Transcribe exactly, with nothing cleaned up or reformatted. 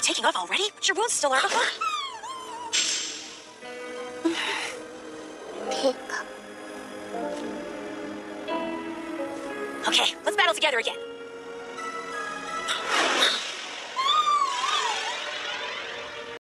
taking off already? But your wounds still aren't over. Pick. Okay, let's battle together again.